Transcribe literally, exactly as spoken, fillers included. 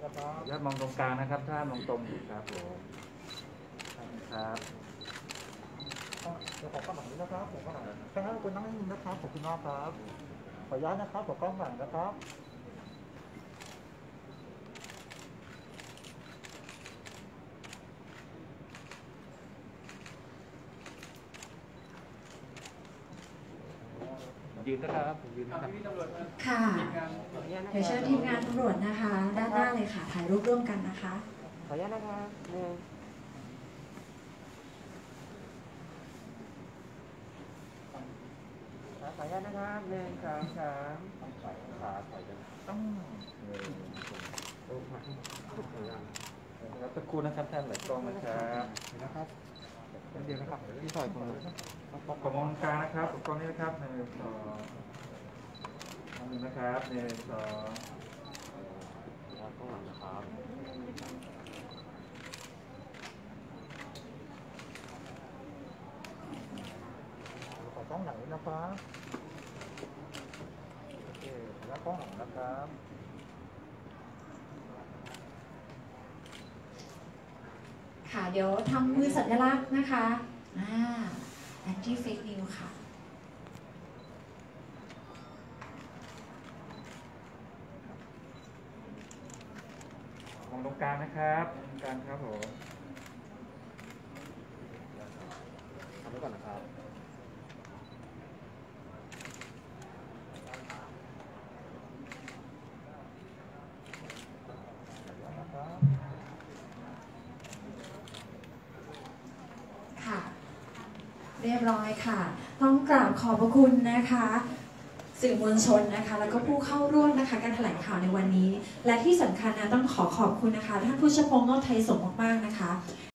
ญาติมองตรงกลางนะครับท่านมองตรงอยู่ครับผมครับเดี๋ยวขอกล้องหลังนี้นะครับผมก็หลังแค่นั้นคุณนั่งนิ่งนะครับขอบคุณมากครับขออนุญาตนะครับขอกล้องหลังนะครับยืนนะครับยืนนะครับค่ะเดี๋ยวเชิญทีมงานตำรวจนะคะ ด้านหน้าเลยค่ะถ่ายรูปร่วมกันนะคะขออนุญาตนะครับหนึ่งขออนุญาตนะครับหนึ่งสองสามขาถอยกันต้องหนึ่งสองสามครับตะคูนะครับท่านหลายกล้องนะครับนะครับเดี๋ยวนะครับที่ถอยคนผมมองกลางนะครับกล้องนี้นะครับหนึ่งสองหนึ่งนะครับหนึ่งสองแล้วก็หลังนะครับขอกล้องหลังนี้นะครับโอเคแล้วกล้องหลังนะครับค่ะเดี๋ยวทำมือสัญลักษณ์นะคะอ่า anti fake news ค่ะมองตรงกลางนะครับตรงกลางครับผมทำไว้ก่อนนะครับค่ะเรียบร้อยค่ะต้องกราบขอบพระคุณนะคะสื่อมวลชนนะคะแล้วก็ผู้เข้าร่วมนะคะการแถลงข่าวในวันนี้และที่สำคัญนะต้องขอขอบคุณนะคะท่านผู้ชมพงษ์นนท์ไทยสงฆ์มากๆนะคะ